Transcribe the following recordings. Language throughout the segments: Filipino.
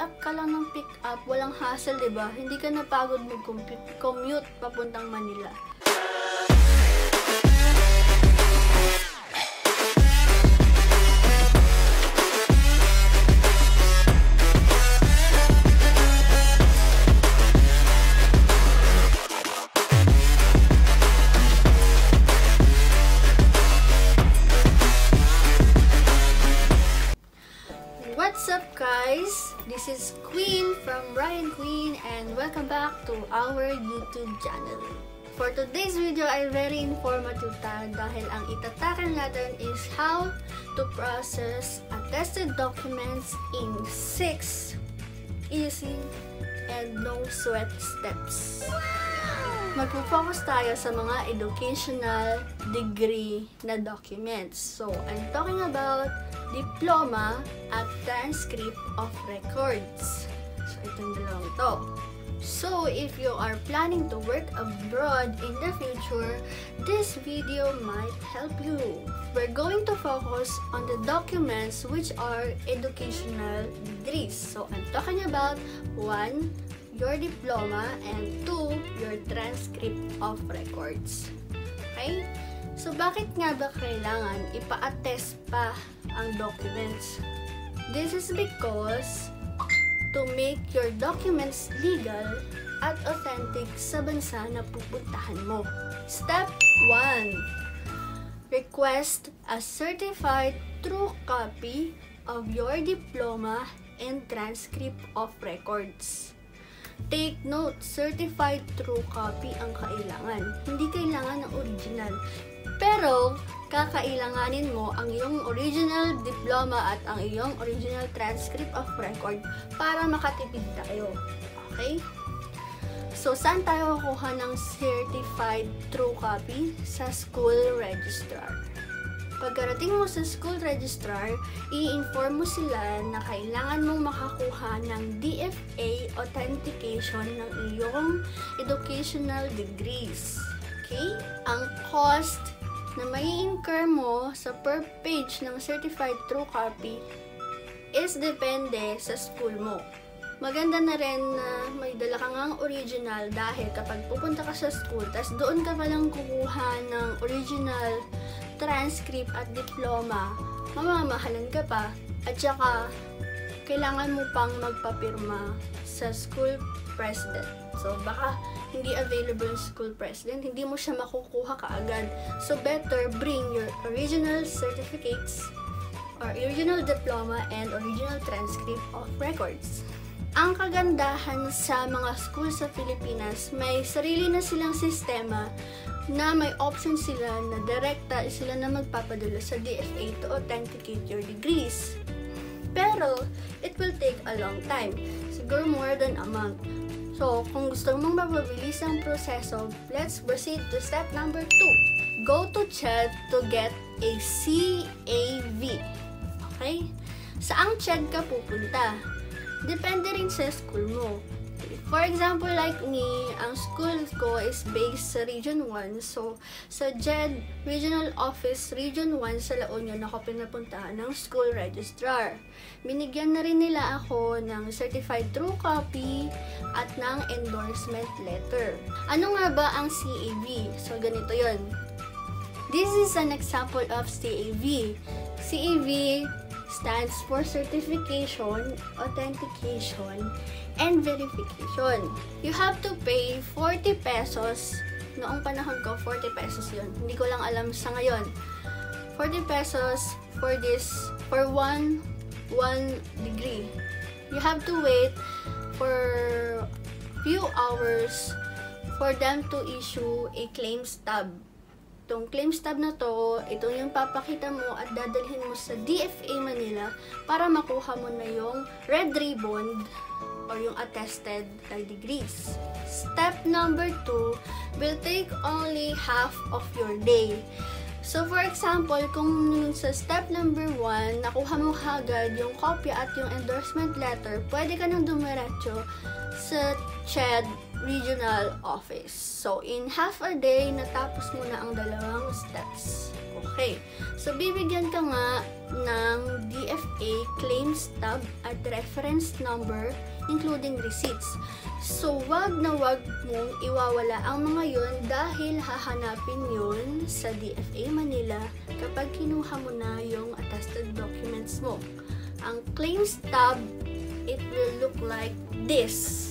up ka lang ng pick up, walang hassle, diba? Hindi ka napagod mag-commute papuntang Manila. What's up guys? This is Queen from Ryan Queen and welcome back to our YouTube channel. For today's video ay very informative dahil ang itatakal natin is how to process attested documents in 6 easy and no sweat steps. Magpo-focus tayo sa mga educational degree na documents. So, I'm talking about diploma at transcript of records. So, itong dalawang to. So, if you are planning to work abroad in the future, this video might help you. We're going to focus on the documents which are educational degrees. So, I'm talking about 1, your diploma, and 2, your transcript of records. Okay? So, bakit nga ba kailangan ipa-attest pa ang documents? This is because to make your documents legal at authentic sa bansa na pupuntahan mo. Step 1. Request a certified true copy of your diploma and transcript of records. Take note, certified true copy ang kailangan. Hindi kailangan ng original. Pero, kakailanganin mo ang iyong original diploma at ang iyong original transcript of record para makatipid tayo. Okay? So, saan tayo kukuha ng certified true copy? Sa school registrar. Pagkarating mo sa school registrar, i-inform mo sila na kailangan mong makakuha ng DFA authentication ng iyong educational degrees. Okay? Ang cost na mai-incur mo sa per page ng certified true copy is depende sa school mo. Maganda na rin na may dala ka ngang original dahil kapag pupunta ka sa school, tas doon ka palang kukuha ng original transcript at diploma, mamamahalan ka pa. At saka, kailangan mo pang magpapirma sa school president. So, baka hindi available yung school president, hindi mo siya makukuha kaagad. So, better bring your original certificates or original diploma and original transcript of records. Ang kagandahan sa mga school sa Pilipinas, may sarili na silang sistema na may option sila na direkta sila na magpapadala sa DFA to authenticate your degrees. Pero, it will take a long time. Siguro more than a month. So, kung gusto mong mapabilis ang proseso, let's proceed to step number 2. Go to CHED to get a CAV. Okay? Saang CHED ka pupunta? Depende rin sa school mo. For example, like me, ang school ko is based sa Region 1. So, sa JED Regional Office, Region 1 sa La Union, ako pinapuntahan ng school registrar. Binigyan na rin nila ako ng certified true copy at ng endorsement letter. Ano nga ba ang CAV? So, ganito yon. This is an example of CAV. CAV stands for Certification, Authentication, and Verification. You have to pay 40 pesos. Noong panahon ko, 40 pesos yun. Hindi ko lang alam sa ngayon. 40 pesos for one degree. You have to wait for few hours for them to issue a claim stub. Itong claim stub na to, ito yung papakita mo at dadalhin mo sa DFA Manila para makuha mo na yung red ribbon or yung attested degrees. Step number 2 will take only half of your day. So, for example, kung sa step number 1, nakuha mo agad yung kopya at yung endorsement letter, pwede ka nang dumiretso sa CHED Regional Office. So, in half a day, natapos mo na ang dalawang steps. Okay. So, bibigyan ka nga ng DFA claim stub at reference number including receipts. So, wag na wag mong iwawala ang mga yun dahil hahanapin yun sa DFA Manila kapag kinuha mo na yung attested documents mo. Ang claim stub, it will look like this.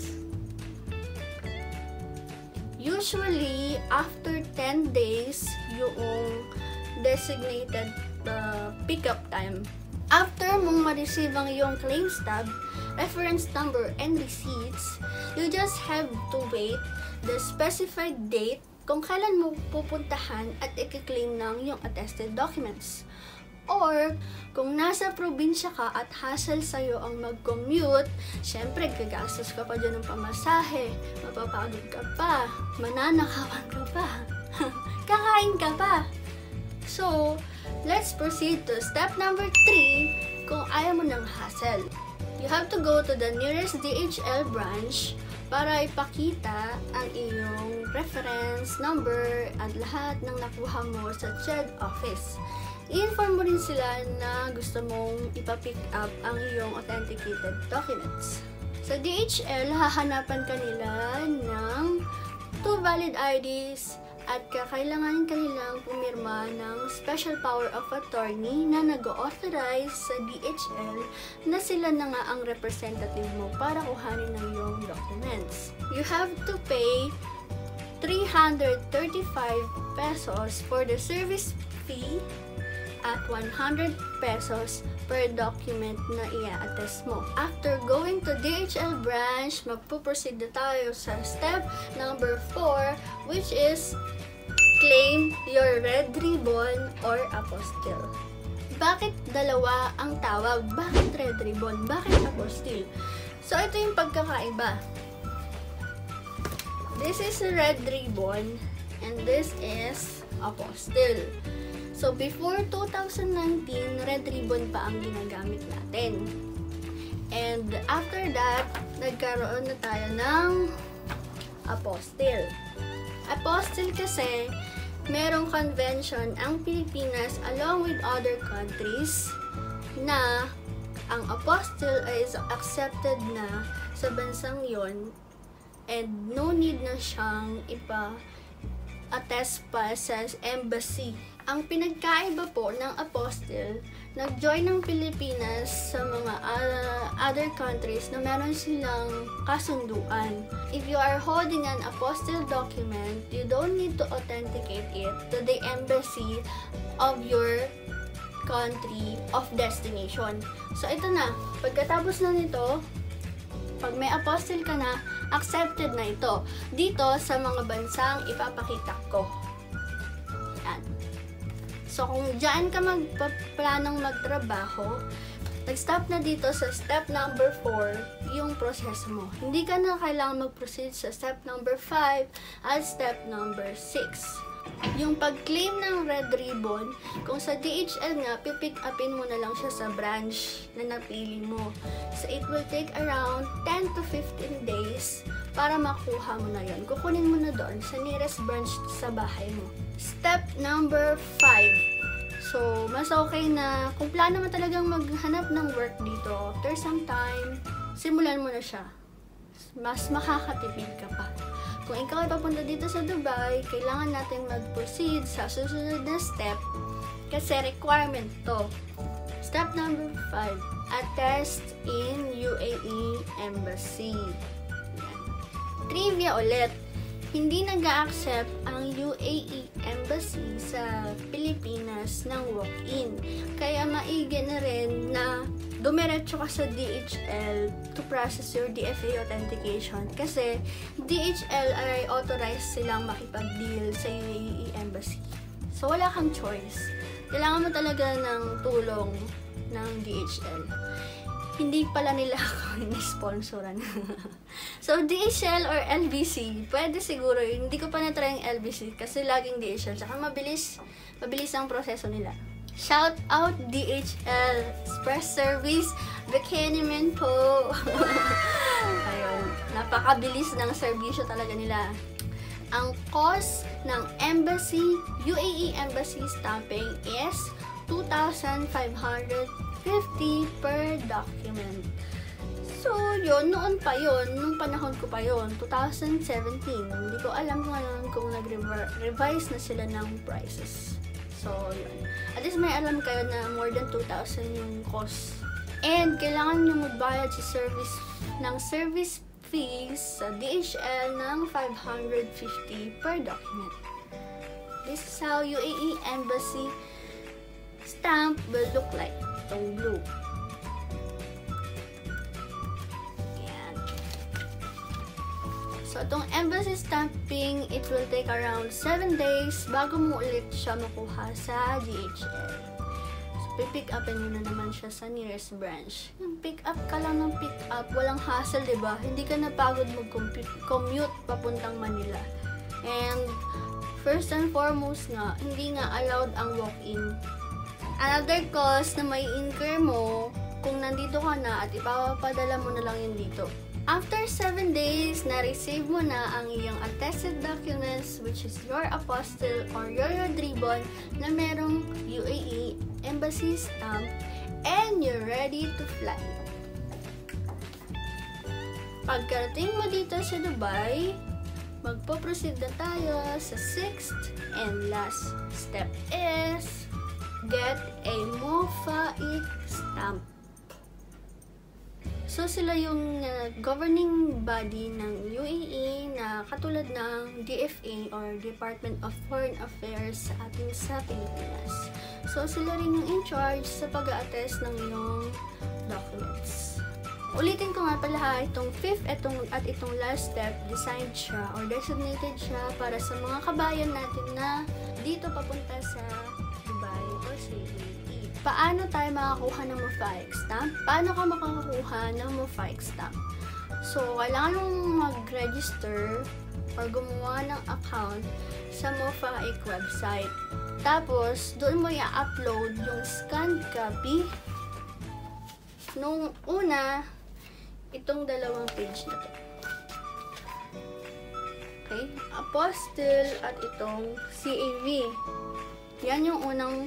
Usually, after 10 days, yung designated pickup time. After mong ma-receive ang iyong claim stub, reference number, and receipts, you just have to wait the specified date kung kailan mo pupuntahan at i-claim ng yung attested documents. Or, kung nasa probinsya ka at hassle sa'yo ang mag-commute, syempre, gagastos ka pa dyan ng pamasahe, mapapagod ka pa, mananakawan ka pa, kakain ka pa. So, let's proceed to step number 3 kung ayaw mo ng hassle. You have to go to the nearest DHL branch para ipakita ang iyong reference number at lahat ng nakuha mo sa CHED office. I-inform mo rin sila na gusto mong ipa-pick up ang iyong authenticated documents. Sa DHL, hahanapan ka nila ng 2 valid IDs at kakailanganin kanilang pumirma ng special power of attorney na nag-authorize sa DHL na sila na nga ang representative mo para kuhanin ng iyong documents. You have to pay 335 pesos for the service fee at 100 pesos per document na i-attest mo. After going to DHL branch, magpo-proceed na tayo sa step number 4, which is claim your red ribbon or apostille. Bakit dalawa ang tawag? Bakit red ribbon? Bakit apostille? So, ito yung pagkakaiba. This is a red ribbon and this is apostille. So, before 2019, red ribbon pa ang ginagamit natin. And after that, nagkaroon na tayo ng apostille. Apostille kasi, merong convention ang Pilipinas along with other countries na ang apostille is accepted na sa bansang yon and no need na siyang ipa-attest pa sa embassy. Ang pinagkaiba po ng apostille, nag-join ng Pilipinas sa mga other countries na meron silang kasunduan. If you are holding an apostille document, you don't need to authenticate it to the embassy of your country of destination. So, ito na. Pagkatapos na nito, pag may apostille ka na, accepted na ito. Dito sa mga bansang ipapakita ko. Yan. So, kung dyan ka magpaplanong magtrabaho, nag-stop na dito sa step number 4 yung proseso mo. Hindi ka na kailangan mag-proceed sa step number 5 at step number 6. Yung pag-claim ng red ribbon, kung sa DHL nga, pipick upin mo na lang siya sa branch na napili mo. So, it will take around 10 to 15 days para makuha mo na yun. Kukunin mo na doon sa nearest branch sa bahay mo. Step number 5. So, mas okay na kung plano mo talagang maghanap ng work dito, after some time, simulan mo na siya. Mas makakatipid ka pa. Kung ikaw ay papunta dito sa Dubai, kailangan natin mag-proceed sa susunod na step kasi requirement to. Step number 5, attest in UAE Embassy. Yan. Trivia ulit, hindi nag-a-accept ang UAE Embassy sa Pilipinas ng walk-in. Kaya maigi na rin na dumiretso ka sa DHL to process your DFA authentication kasi DHL ay authorized silang makipag-deal sa UAE Embassy. So, wala kang choice. Kailangan mo talaga ng tulong ng DHL. Hindi pala nila ako in-sponsoran. So, DHL or LBC, pwede siguro. Hindi ko pa na-try yung LBC kasi laging DHL. Saka mabilis ang proseso nila. Shout out DHL Express Service Bikiniman po. Ayun, napakabilis ng serbisyo talaga nila. Ang cost ng embassy, UAE Embassy stamping is 2,550 per document. So, yun, noon pa yun, nung panahon ko pa yun, 2017. Hindi ko alam ngayon kung nag-revise na sila ng prices. So, yun. At least may alam kayo na more than 2,000 yung cost. And, kailangan nyo magbayad ng service fees sa DHL ng 550 per document. This is how UAE Embassy stamp will look like. Itong blue. So, itong embassy stamping, it will take around 7 days bago mo ulit siya makuha sa DHL. So, pipick upin mo na naman siya sa nearest branch. Yung pick up ka lang ng pick up, walang hassle, diba? Hindi ka napagod mag-commute papuntang Manila. And, first and foremost nga, hindi nga allowed ang walk-in. Another cost na may incur mo kung nandito ka na at ipapadala mo na lang yun dito. After 7 days, na-receive mo na ang iyong attested documents, which is your apostille or your red ribbon na merong UAE Embassy stamp, and you're ready to fly. Pagkarating mo dito sa Dubai, magpo-proceed na tayo sa 6th and last step is get a MOFAIC stamp. So, sila yung governing body ng UAE na katulad ng DFA or Department of Foreign Affairs sa atin sa Pilipinas. So, sila rin yung in charge sa pag-a-attest ng iyong documents. Ulitin ko nga pala, itong 5th at itong last step, designed siya or designated siya para sa mga kabayan natin na dito papunta sa Dubai or sa UAE. Paano tayo makakuha ng MOFAIC stamp? Paano ka makakakuha ng MOFAIC stamp? So, kailangan mong mag-register or gumawa ng account sa MOFAIC website. Tapos, doon mo i-upload yung scanned copy nung una, itong dalawang page na to. Okay? Apostille at itong CAV. Yan yung unang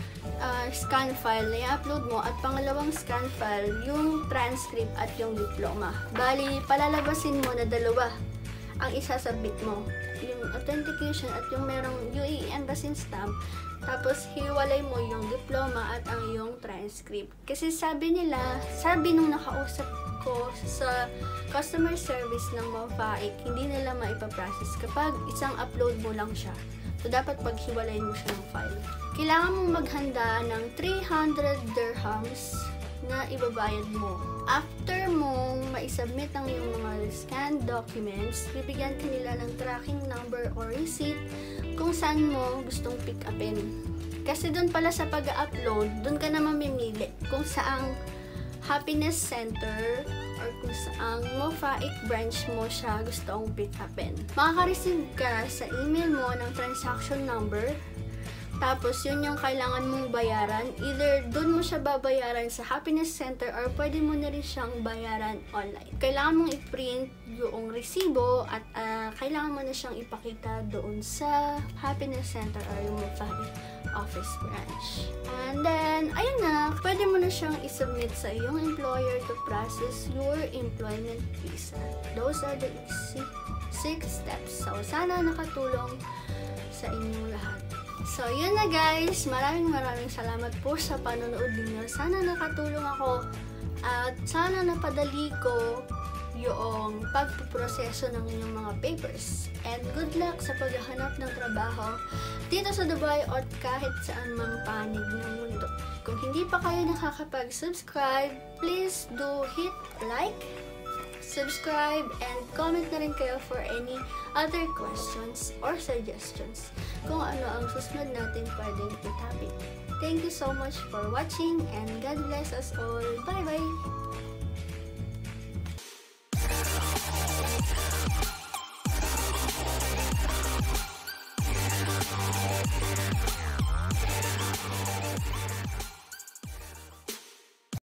scan file na i-upload mo, at pangalawang scan file yung transcript at yung diploma. Bali, palalabasin mo na dalawa ang isasubmit mo, yung authentication at yung merong UAE Embassy stamp, tapos hiwalay mo yung diploma at ang yung transcript. Kasi sabi nung nakausap ko sa customer service ng MOFAIC, hindi nila maipaprocess kapag isang upload mo lang siya. So, dapat paghiwalayin mo siya ng file. Kailangan mong maghanda ng 300 dirhams na ibabayad mo. After mong maisubmit ang iyong mga scanned documents, bibigyan ka nila ng tracking number or receipt kung saan mo gustong pick upin. Kasi doon pala sa pag-upload, doon ka na mamimili kung saang happiness center or kung saang MOFAIC branch mo siya gustong pick upin. Makaka-receive ka sa email mo ng transaction number. Tapos, yun yung kailangan mong bayaran. Either doon mo siya babayaran sa Happiness Center or pwede mo na rin siyang bayaran online. Kailangan mong i-print yung resibo at kailangan mo na siyang ipakita doon sa Happiness Center or yung MOFAIC office branch. And then, ayun na, pwede mo na siyang isubmit sa iyong employer to process your employment visa. Those are the 6 steps. So, sana nakatulong sa inyong lahat. So, yun na guys. Maraming salamat po sa panonood ninyo. Sana nakatulong ako at sana napadali ko yung pagpuproseso ng inyong mga papers. And good luck sa paghahanap ng trabaho dito sa Dubai o kahit saan mang panig ng mundo. Kung hindi pa kayo nakakapag-subscribe, please do hit like, subscribe, and comment na rin kayo for any other questions or suggestions kung ano ang susunod natin pwedeng i-topic. Thank you so much for watching and God bless us all. Bye-bye!